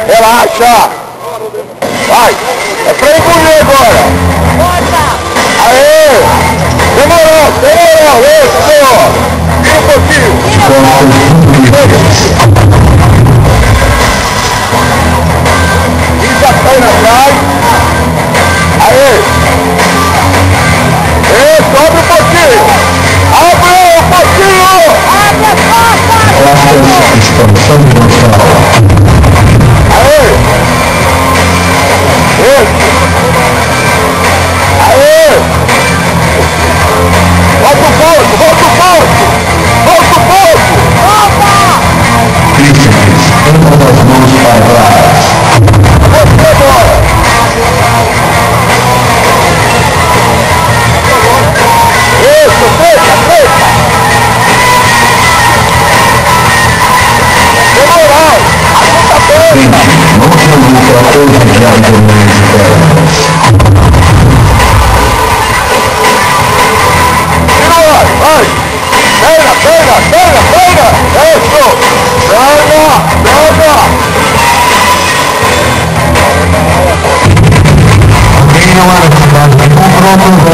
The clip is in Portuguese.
Relaxa. Vai. É pra engolir agora. Aê. Demorou. Isso. Tira um pouquinho. Isso, a perna atrás. Aê. Sobe um pouquinho. Abre um pouquinho. Abre a porta. Aê. Aê. Volta o pouco. Opa. Uma das mãos para trás. Você agora. Isso, fecha. Demoral, ajuda bem. Não se luta a coisa de argumentos internos. Tira o ar, vai. Pega. Isso. Pega. Quem não era cidade de confronto